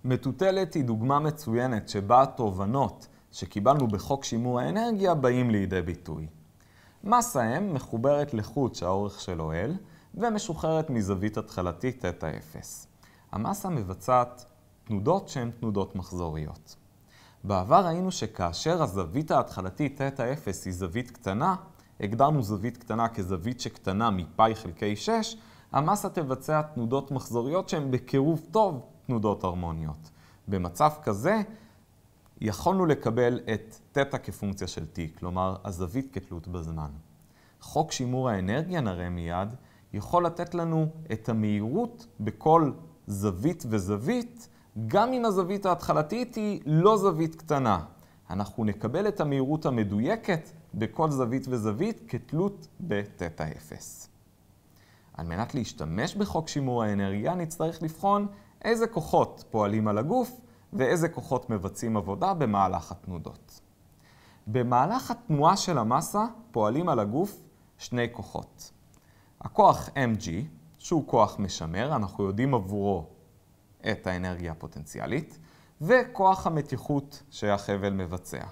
מטוטלת היא דוגמה מצוינת שבה התובנות שקיבלנו בחוק שימור האנרגיה באים לידי ביטוי. מסה M מחוברת לחוט שהאורך שלו L ומשוחררת מזווית התחלתית תטא 0. המסה מבצעת תנודות שהן תנודות מחזוריות. בעבר ראינו שכאשר הזווית ההתחלתית תטא 0 היא זווית קטנה, הגדרנו זווית קטנה כזווית שקטנה מפאי חלקי 6, המסה תבצע תנודות מחזוריות שהן בקירוב טוב תנודות הרמוניות. במצב כזה יכולנו לקבל את תטא כפונקציה של t, כלומר הזווית כתלות בזמן. חוק שימור האנרגיה, נראה מיד, יכול לתת לנו את המהירות בכל זווית וזווית, גם אם הזווית ההתחלתית היא לא זווית קטנה. אנחנו נקבל את המהירות המדויקת בכל זווית וזווית כתלות בתטא 0. על מנת להשתמש בחוק שימור האנרגיה נצטרך לבחון איזה כוחות פועלים על הגוף ואיזה כוחות מבצעים עבודה במהלך התנודות. במהלך התנועה של המסה פועלים על הגוף שני כוחות. הכוח mg, שהוא כוח משמר, אנחנו יודעים עבורו את האנרגיה הפוטנציאלית, וכוח המתיחות שהחבל מבצע.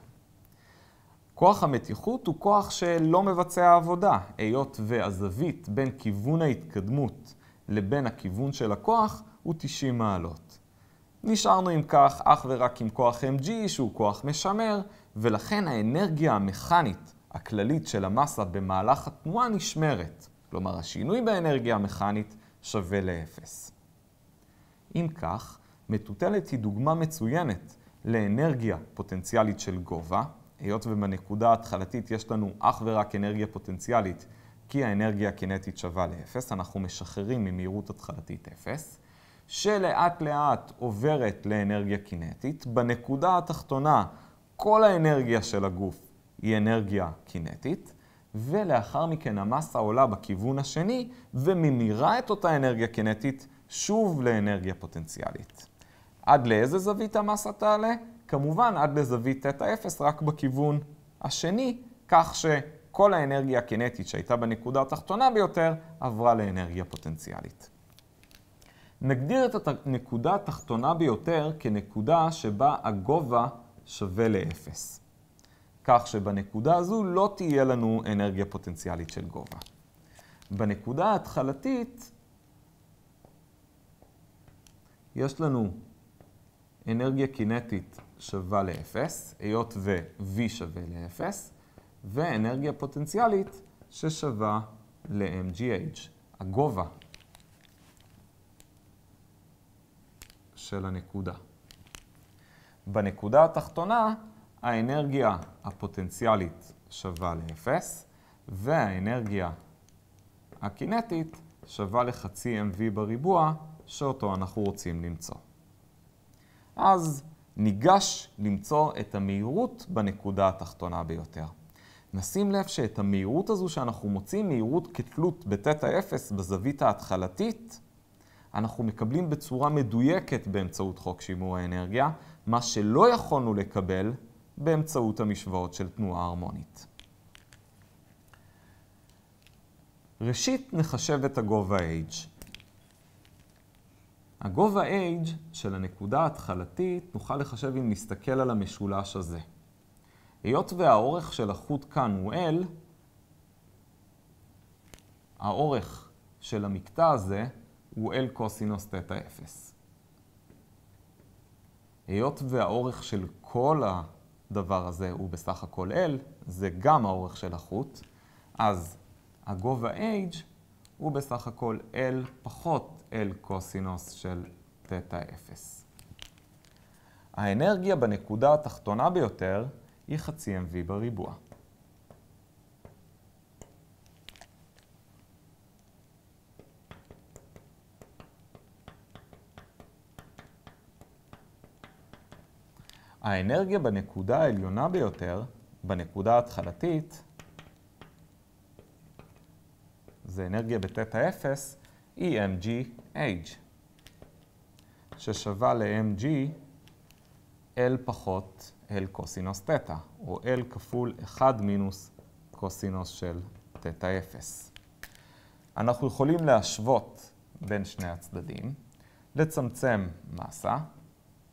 כוח המתיחות הוא כוח שלא מבצע עבודה, היות והזווית בין כיוון ההתקדמות לבין הכיוון של הכוח הוא 90 מעלות. נשארנו עם כך אך ורק עם כוח mg שהוא כוח משמר, ולכן האנרגיה המכנית הכללית של המסה במהלך התנועה נשמרת. כלומר, השינוי באנרגיה המכנית שווה ל-0. אם כך, מטוטלת היא דוגמה מצוינת לאנרגיה פוטנציאלית של גובה, היות ובנקודה ההתחלתית יש לנו אך ורק אנרגיה פוטנציאלית, כי האנרגיה הקינטית שווה ל-0, אנחנו משחררים ממהירות התחלתית 0, שלאט לאט עוברת לאנרגיה קינטית. בנקודה התחתונה כל האנרגיה של הגוף היא אנרגיה קינטית, ולאחר מכן המסה עולה בכיוון השני וממירה את אותה אנרגיה קינטית שוב לאנרגיה פוטנציאלית. עד לאיזה זווית המסה תעלה? כמובן עד לזווית תטא 0 רק בכיוון השני, כך שכל האנרגיה הקינטית שהייתה בנקודה התחתונה ביותר עברה לאנרגיה פוטנציאלית. נגדיר את הנקודה התחתונה ביותר כנקודה שבה הגובה שווה ל-0. כך שבנקודה הזו לא תהיה לנו אנרגיה פוטנציאלית של גובה. בנקודה ההתחלתית יש לנו אנרגיה קינטית שווה ל-0, היות ו-v שווה ל-0, ואנרגיה פוטנציאלית ששווה ל-mgh, הגובה של הנקודה. בנקודה התחתונה האנרגיה הפוטנציאלית שווה ל-0, והאנרגיה הקינטית שווה לחצי mv בריבוע, שאותו אנחנו רוצים למצוא. אז ניגש למצוא את המהירות בנקודה התחתונה ביותר. נשים לב שאת המהירות הזו שאנחנו מוצאים, מהירות כתלות בתטא 0 בזווית ההתחלתית, אנחנו מקבלים בצורה מדויקת באמצעות חוק שימור האנרגיה, מה שלא יכולנו לקבל באמצעות המשוואות של תנועה הרמונית. ראשית נחשב את הגובה h. הגובה h של הנקודה ההתחלתית נוכל לחשב אם נסתכל על המשולש הזה. היות והאורך של החוט כאן הוא L, האורך של המקטע הזה הוא L קוסינוס תטא 0. היות והאורך של כל הדבר הזה הוא בסך הכל L, זה גם האורך של החוט, אז הגובה h הוא בסך הכל L פחות L קוסינוס של תטא 0. האנרגיה בנקודה התחתונה ביותר היא חצי mv בריבוע. האנרגיה בנקודה העליונה ביותר, בנקודה ההתחלתית, זה אנרגיה בתטא 0, היא mgh, ששווה ל-mg L פחות L קוסינוס תטא, או L כפול 1 מינוס קוסינוס של תטא 0. אנחנו יכולים להשוות בין שני הצדדים, לצמצם מסה,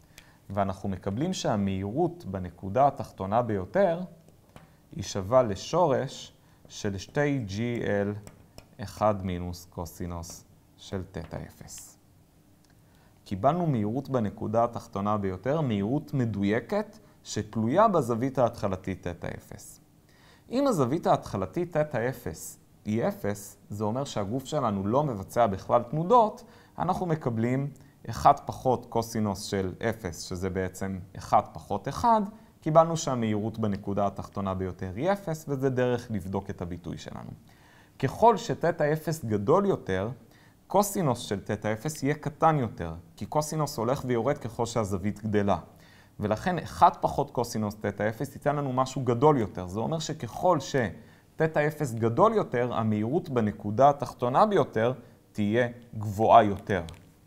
ואנחנו מקבלים שהמהירות בנקודה התחתונה ביותר היא שווה לשורש של 2GL 1 מינוס קוסינוס של תטא 0. קיבלנו מהירות בנקודה התחתונה ביותר, מהירות מדויקת שתלויה בזווית ההתחלתית תטא 0. אם הזווית ההתחלתית תטא 0 היא 0, זה אומר שהגוף שלנו לא מבצע בכלל תנודות, אנחנו מקבלים 1 פחות קוסינוס של 0, שזה בעצם 1 פחות 1, קיבלנו שהמהירות בנקודה התחתונה ביותר היא 0, וזה דרך לבדוק את הביטוי שלנו. ככל שתטא 0 גדול יותר, קוסינוס של תטא 0 יהיה קטן יותר, כי קוסינוס הולך ויורד ככל שהזווית גדלה. ולכן 1 פחות קוסינוס תטא 0 ייתן לנו משהו גדול יותר. זה אומר שככל שתטא 0 גדול יותר, המהירות בנקודה התחתונה ביותר תהיה גבוהה יותר.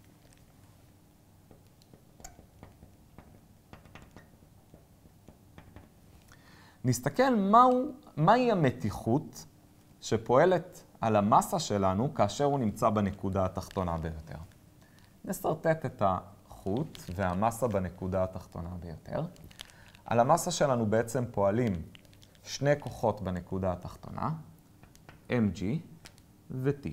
נסתכל מהי המתיחות שפועלת על המסה שלנו כאשר הוא נמצא בנקודה התחתונה ביותר. נסרטט את החוט והמסה בנקודה התחתונה ביותר. על המסה שלנו בעצם פועלים שני כוחות בנקודה התחתונה, mg ו-t.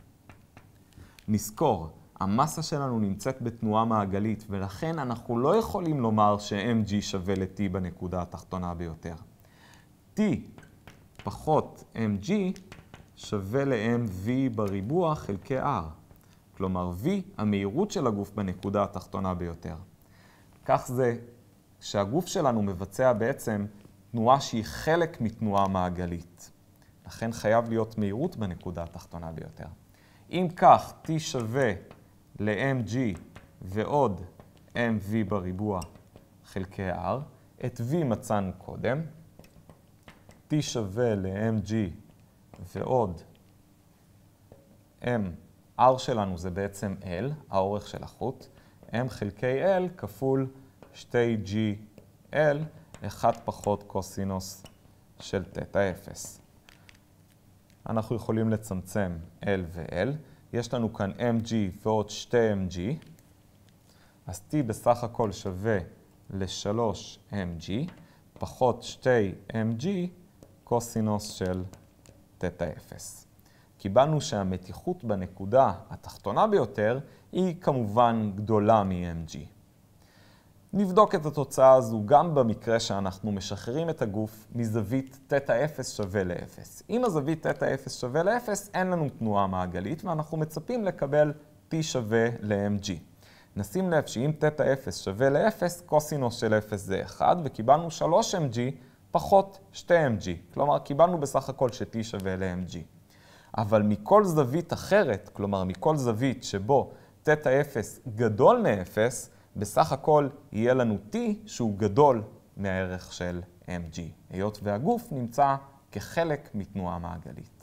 נזכור, המסה שלנו נמצאת בתנועה מעגלית, ולכן אנחנו לא יכולים לומר ש-mg שווה ל-t בנקודה התחתונה ביותר. t פחות mg שווה ל-mv בריבוע חלקי r. כלומר, v, המהירות של הגוף בנקודה התחתונה ביותר. כך זה שהגוף שלנו מבצע בעצם תנועה שהיא חלק מתנועה מעגלית. לכן חייב להיות מהירות בנקודה התחתונה ביותר. אם כך, t שווה ל-mg ועוד mv בריבוע חלקי r, את v מצאנו קודם, t שווה ל-mg ועוד r שלנו זה בעצם l, האורך של החוט, m חלקי l כפול 2gl, 1 פחות קוסינוס של תטא 0. אנחנו יכולים לצמצם l ו-l. יש לנו כאן mg ועוד 2mg, אז t בסך הכל שווה ל-3mg פחות 2mg קוסינוס של תטא 0. קיבלנו שהמתיחות בנקודה התחתונה ביותר היא כמובן גדולה מ-mg. נבדוק את התוצאה הזו גם במקרה שאנחנו משחררים את הגוף מזווית תטא 0 שווה ל-0. אם הזווית תטא 0 שווה ל-0, אין לנו תנועה מעגלית, ואנחנו מצפים לקבל t שווה ל-mg. נשים לב שאם תטא 0 שווה ל-0, קוסינוס של 0 זה 1, וקיבלנו 3mg פחות 2mg. כלומר, קיבלנו בסך הכל ש-t שווה ל-mg. אבל מכל זווית אחרת, כלומר מכל זווית שבו תטא 0 גדול מ-0, בסך הכל יהיה לנו t שהוא גדול מהערך של mg, היות והגוף נמצא כחלק מתנועה מעגלית.